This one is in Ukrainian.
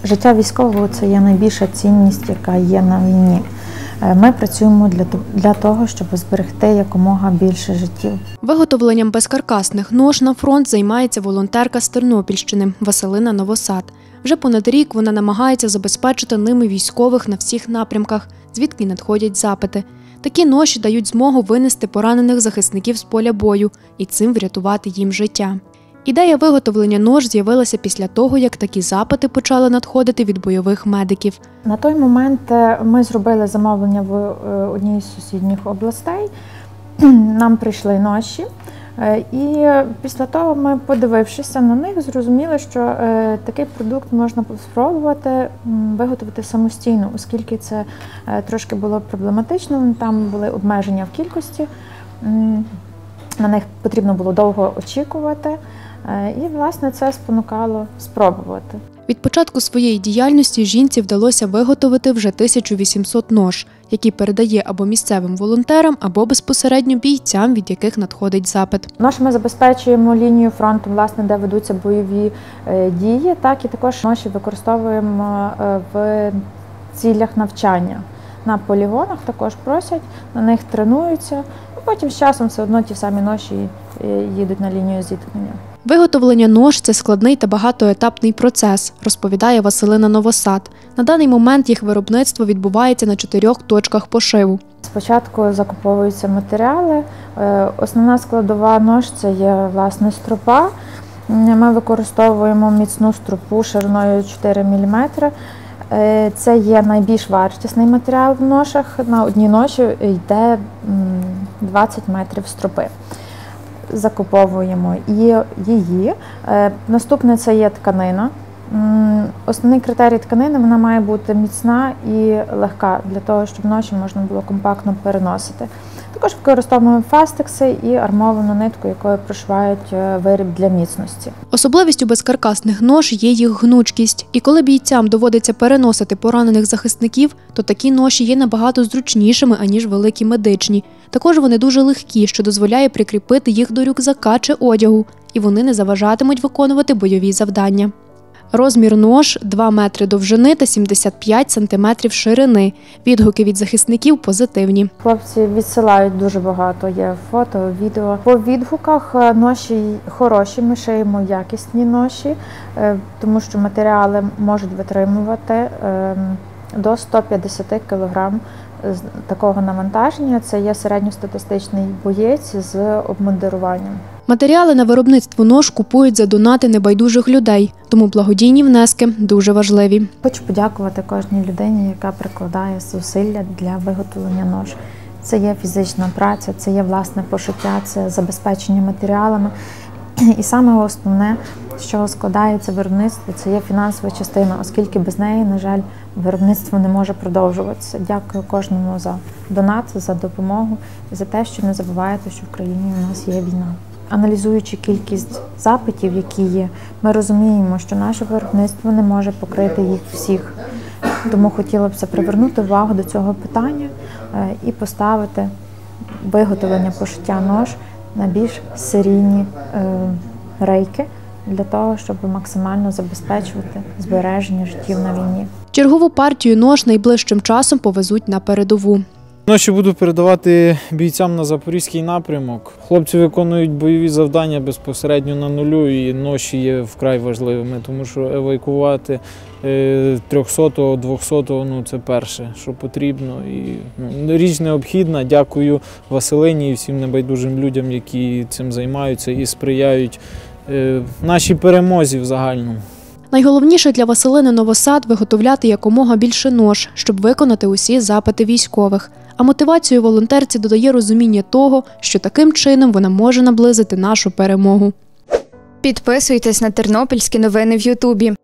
Життя військового – це є найбільша цінність, яка є на війні. Ми працюємо для того, щоб зберегти якомога більше життів. Виготовленням безкаркасних нож на фронт займається волонтерка з Тернопільщини Василина Новосад. Вже понад рік вона намагається забезпечити ними військових на всіх напрямках, звідки надходять запити. Такі ноші дають змогу винести поранених захисників з поля бою і цим врятувати їм життя. Ідея виготовлення нож з'явилася після того, як такі запити почали надходити від бойових медиків. На той момент ми зробили замовлення в одній з сусідніх областей. Нам прийшли ноші. І після того ми, подивившися на них, зрозуміли, що такий продукт можна спробувати виготовити самостійно, оскільки це трошки було проблематично, там були обмеження в кількості, на них потрібно було довго очікувати. І, власне, це спонукало спробувати. Від початку своєї діяльності жінці вдалося виготовити вже 1800 нож, які передає або місцевим волонтерам, або безпосередньо бійцям, від яких надходить запит. Ми забезпечуємо лінію фронту, власне, де ведуться бойові дії, так і також ноші використовуємо в цілях навчання. На полігонах також просять, на них тренуються, а потім з часом все одно ті самі ноші їдуть на лінію зіткнення. Виготовлення нож – це складний та багатоетапний процес, розповідає Василина Новосад. На даний момент їх виробництво відбувається на 4 точках пошиву. Спочатку закуповуються матеріали. Основна складова нож – це є, власне, стропа. Ми використовуємо міцну стропу шириною 4 мм. Це є найбільш вартісний матеріал в ношах. На одній ноші йде 20 метрів стропи. Закуповуємо її. Наступне – це є тканина. Основний критерій тканини – вона має бути міцна і легка, для того, щоб ноші можна було компактно переносити. Також використовуємо фастекси і армовану нитку, якою прошивають виріб для міцності. Особливістю безкаркасних нож є їх гнучкість. І коли бійцям доводиться переносити поранених захисників, то такі ноші є набагато зручнішими, аніж великі медичні. Також вони дуже легкі, що дозволяє прикріпити їх до рюкзака чи одягу, і вони не заважатимуть виконувати бойові завдання. Розмір нож – 2 метри довжини та 75 сантиметрів ширини. Відгуки від захисників позитивні. Хлопці відсилають дуже багато, є фото, відео. По відгуках ноші хороші, ми шиємо якісні ноші, тому що матеріали можуть витримувати до 150 кг такого навантаження. Це є середньостатистичний боєць з обмундируванням. Матеріали на виробництво нож купують за донати небайдужих людей, тому благодійні внески дуже важливі. Хочу подякувати кожній людині, яка прикладає зусилля для виготовлення нож. Це є фізична праця, це є власне пошиття, це забезпечення матеріалами. І саме основне, з чого складається виробництво, це є фінансова частина, оскільки без неї, на жаль, виробництво не може продовжуватися. Дякую кожному за донат, за допомогу і за те, що не забуваєте, що в країні у нас є війна. Аналізуючи кількість запитів, які є, ми розуміємо, що наше виробництво не може покрити їх всіх. Тому хотілося б привернути увагу до цього питання і поставити виготовлення пошиття нож на більш серійні рейки, для того, щоб максимально забезпечувати збереження життів на війні. Чергову партію нож найближчим часом повезуть на передову. Ноші буду передавати бійцям на Запорізький напрямок. Хлопці виконують бойові завдання безпосередньо на нулю, і ноші є вкрай важливими, тому що евакуювати 300-го, 200-го – це перше, що потрібно. І річ необхідна. Дякую Василині і всім небайдужим людям, які цим займаються і сприяють нашій перемозі в загальному. Найголовніше для Василини Новосад – виготовляти якомога більше нож, щоб виконати усі запити військових. А мотивацію волонтерці додає розуміння того, що таким чином вона може наблизити нашу перемогу. Підписуйтесь на Тернопільські новини в Ютубі.